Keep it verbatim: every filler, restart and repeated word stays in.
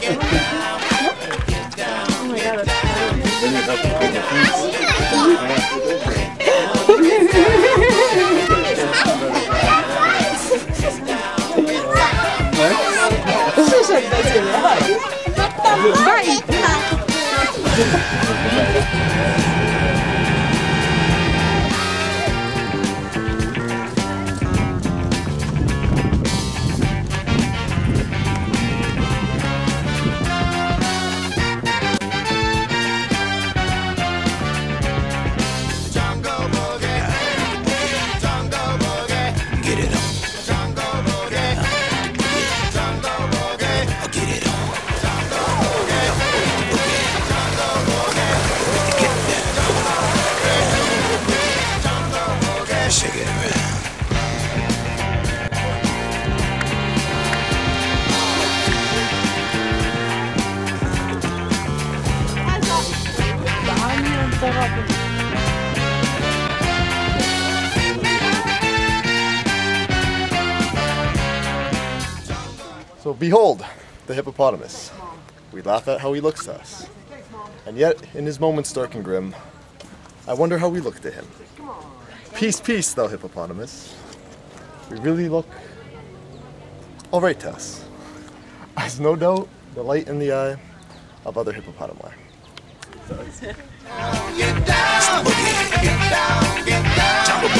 my god, that's funny. Then you have to put your feet. Przyszedł do ciebie, chodź. Daj. Shake it around. So behold, the hippopotamus. We laugh at how he looks to us. And yet, in his moments dark and grim, I wonder how we look to him. Peace, peace, thou hippopotamus. We really look all right to us. As no doubt, the light in the eye of other hippopotami. Get down, get down, get down.